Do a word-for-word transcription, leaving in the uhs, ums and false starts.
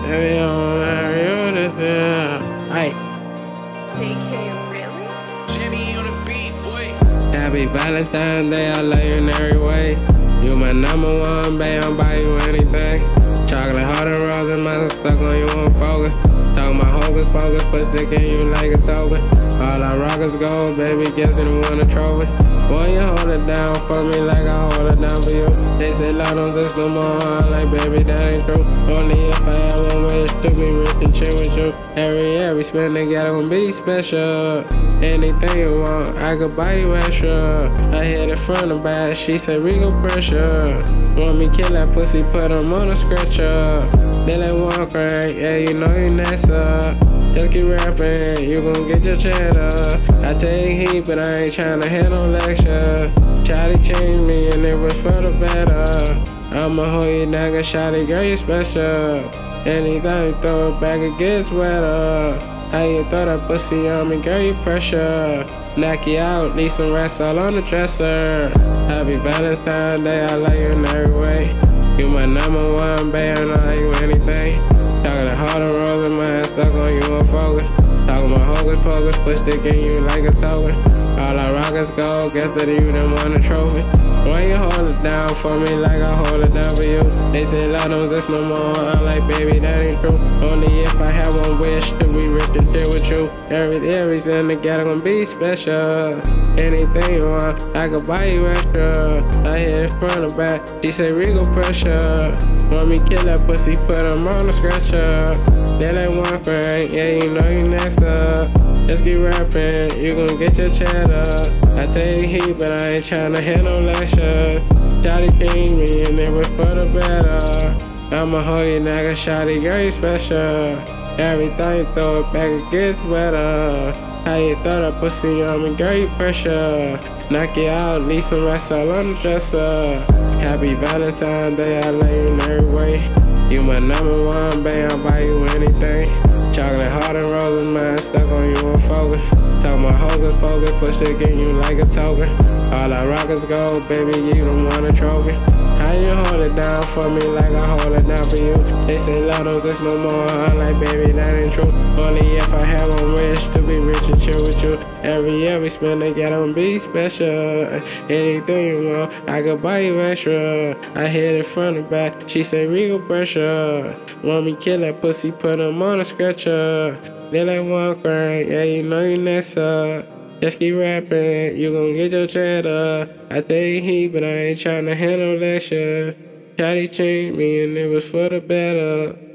Baby, I'm marry you this time. Hey. J K, really? Jimmy on the beat, boy. Happy Valentines Day, I love you in every way. You my number one, babe, I'll buy you anything. Chocolate heart and roses, mine stuck on you on focus. Talking about hocus pocus, put dick in you like a token. All our rockers go, baby, guess you won a trophy. Boy, you hold it down for me like I hold it down for you. They say love don't exist no more, I'm like, baby, that ain't true. Only if I had one wish to be rich and chill with you. Every year we spend together gon' be special. Anything you want, I could buy you extra. I hit it front and back, she said Rico pressure. Want me kill that pussy, put him on a stretcher. They like one crank, yeah, you know you next up. Just keep rapping, you gon' get your cheddar. I take heat, but I ain't tryna hear no lecture. Shawty changed me and it was for the better. I'ma hold you down, cause shawty, girl, you special. Anytime you throw it back, it gets wetter. How you throw that pussy on me, girl, you pressure. Knock you out, leave some rest all on the dresser. Happy Valentine's Day, I love you in every way. You my number one, babe, I know you anything. Talking the heart and rose in my stuck on you on focus. Talking about hocus pocus, push dick in you like a token. All our rockets go, guess that you done won a trophy. Why you hold it down for me like I hold it down for you? They say love don't exist no more, I'm like, baby, that ain't true. Only if I have one wish to be rich and chill with you. Every everything together gon' be special. Anything you want, I could buy you extra. I hit it front and back, she say Rico pressure. Want me kill that pussy, put him on a stretcher. They like one crank, yeah, you know you next up. Just keep rapping, you gon' get your cheddar. I take heat, but I ain't tryna hear no lecture. Shawty changed me and it was for the better. I'ma hold you now, cause shawty, girl, you special. Everything you throw it back, it gets wetter. How you throw that pussy on me, girl, you pressure. Knock you out, leave some rest all on the dresser. Happy Valentine's Day, I love you in every way. You my number one, babe, I'll buy you anything. Chocolate heart and roses, mine stuck on you on focus. Talking about hocus pocus, push it in you like a token. All our rockets go, baby, you done won a trophy. How you hold it down for me like I hold it down for you? They say love don't exist no more, I'm like, baby, that ain't true. Only if I have one wish to be rich and chill with you. Every year we spend together gon' be special. Anything you want, I could buy you extra. I hit it front and back, she say Rico pressure. Want me kill that pussy, put him on a stretcher. They like one crank, yeah, you know you next up. Just keep rapping, you gon' get your cheddar. I take heat, but I ain't tryna hear no lecture. Shawty changed me and it was for the better.